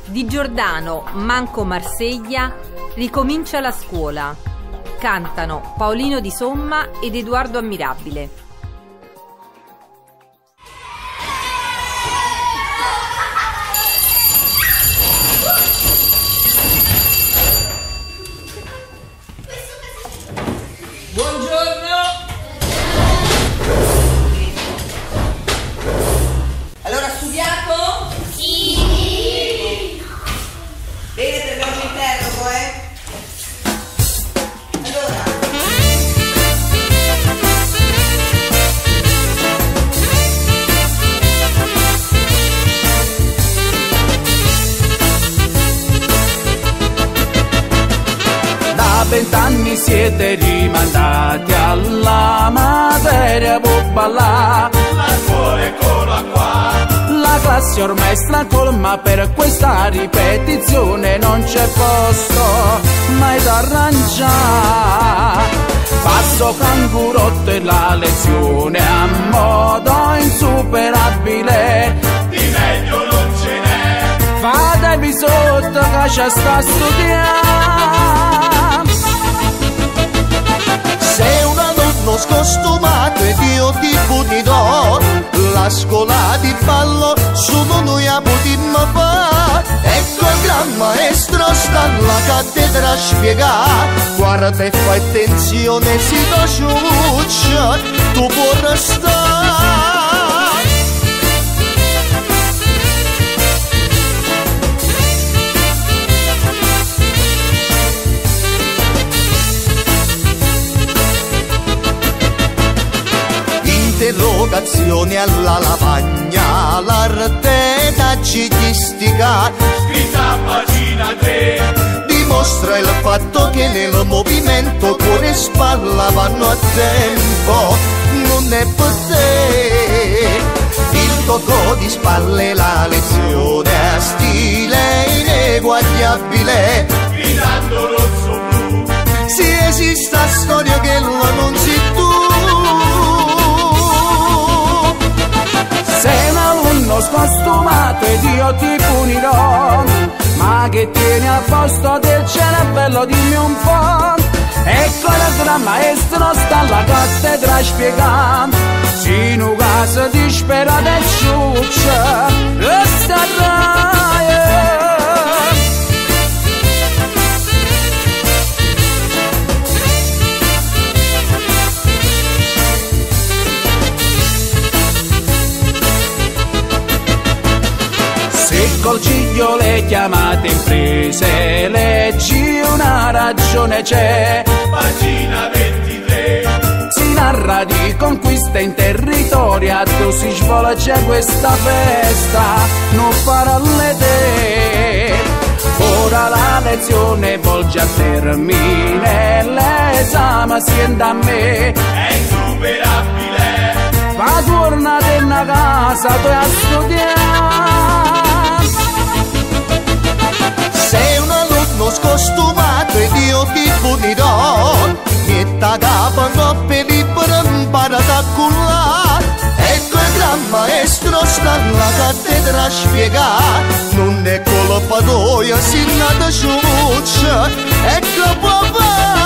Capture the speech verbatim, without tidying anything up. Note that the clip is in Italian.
Di Giordano, Manco Marseglia, ricomincia la scuola. Cantano Paolino Di Somma ed Edoardo Ammirabile. Buongiorno! Allora, ha studiato? Sì! Bene, per l'oggi interrogo, eh? Allora... Da vent'anni siete rimandati alla materia bubbalà. La scuola eccola qua. La classe ormai è stracolma, per questa ripetizione non c'è posto mai da arrangiare. Passo cangurotto e la lezione a modo insuperabile. Di meglio non ce n'è. Fatevi sotto che c'è sta a studiare. Sei un alunno scostumato ed io ti punirò. La scuola di ballo solo noi a potremmo fare. Ecco il gran maestro sta alla cattedra a spiegare. Guarda e fai attenzione, si to ciuccia, tu puoi restare. Interrogazione alla lavagna, l'arte dagigistica Scritta a pagina tre. dimostra il fatto che nel movimento cuore e spalla vanno a tempo. Non è per te il tocco di spalle, la lezione a stile ineguagliabile. Gridando rosso blu. Si esiste la storia che la non si tu. Sei un alunno scostumato ed io ti punirò. Ma che tieni al posto del cervello, dimmi un po'. Ecco il gran maestro sta alla cattedra a spiegare. Se in un caso disperata e ciuccia, resta raia. Se col ciglio le chiamate imprese, leggi una ragione c'è. Pagina ventitré. Si narra di conquista in territorio, tu si svolge questa festa, non farà te. Ora la lezione volge a termine, l'esame sienta a me. È insuperabile. Ma tornate in casa, tu a studiare. Sei un alunno scostumato ed io ti punirò. Mietta capa coppe libera imparata a cullare. Ecco il gran maestro sta alla cattedra a spiegare. Non è colpa tua, si nata ciuccia, ecco papà.